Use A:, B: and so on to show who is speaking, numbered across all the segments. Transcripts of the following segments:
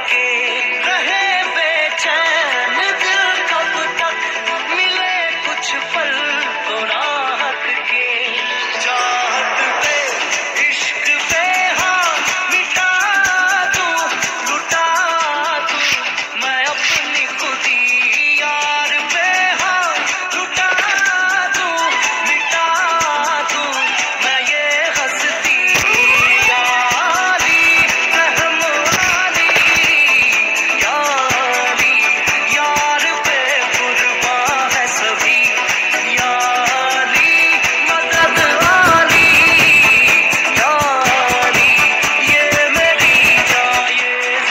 A: के रहे बेचैन दिल, कब तक मिले कुछ पल तो राहत के। चाहत पे इश्क पे हाँ मिटा दूं, लुटा दूं मैं अपनी खुदी यार पे हाँ लुटा दूं, मिटा दूं मैं ये हंसती यारी रहम वाली यारी, यार पे कुर्बा है सभी यारी, मदद वाली यारी, ये मेरी जाए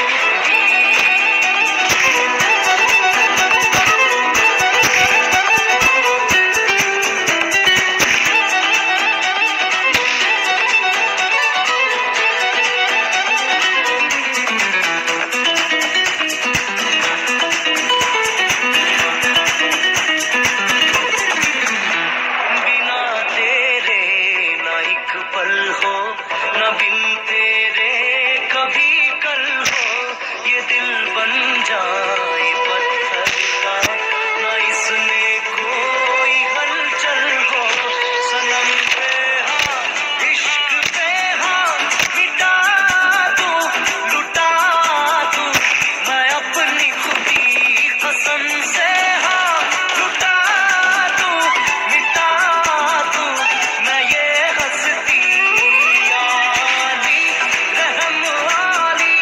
A: बिना तेरे ना एक पल हो, ना बिन तेरे कभी कल हो, ये दिल बन जाए पत्थर का, ना इसमें कोई हलचल हो। सनम पे हाँ इश्क पे हाँ मिटा दूं, लुटा दूं मैं अपनी खुदी कसम से हाँ लुटा दूं, मिटा दूं मैं ये हंसती यारी रहम वाली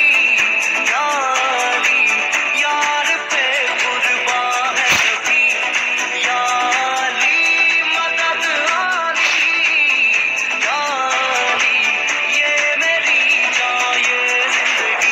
A: यारी, यार पे कुर्बा है सभी यारी, मदद वाली यारी, ये मेरी जाए जिंदगी।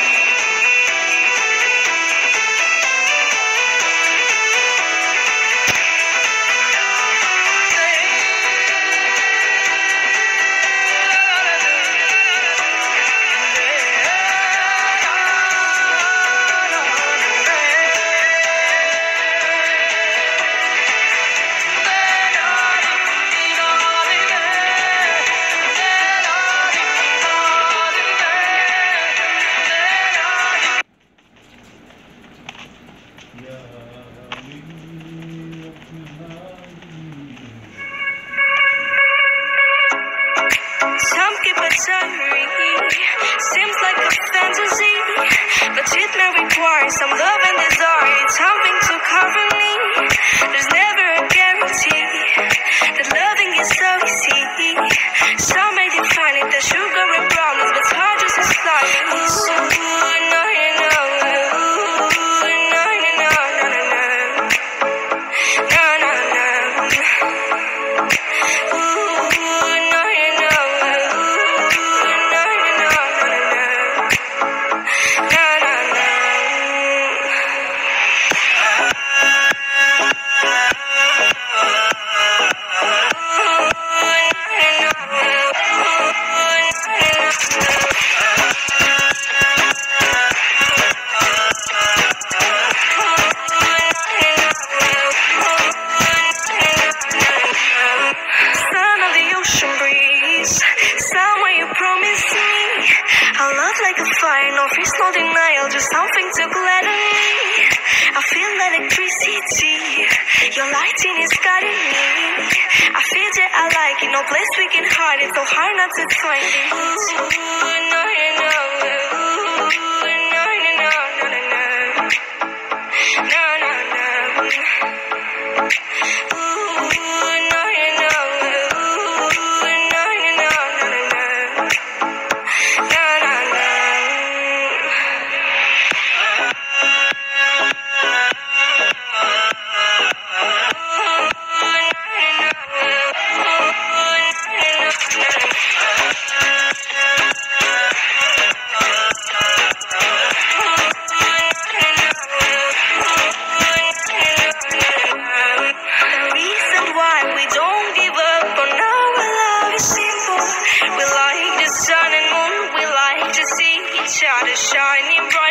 B: Some keep it secret, seems like a fantasy, but it may require some love and desire, something to cover me. There's never a guarantee that loving is so easy. Some may define it as sugar and problems, but it's hard just as slimy. So, no, you know, no, no, no, no, no, no, no, no, no. Sound of the ocean breeze, somewhere you promised me a love like a fire, no fears, no denial, just something to gladden me. I feel electricity, your lighting is guiding me. I feel that I like it, no place we can hide it, so hard not to find it. Ooh, no, you know, ooh, no, no, no, no, no, no, no, no, no. Ooh, no, you know, ooh, no, no, no, no, no, no, no, no, no. Sun and moon, we like to see each other shining bright.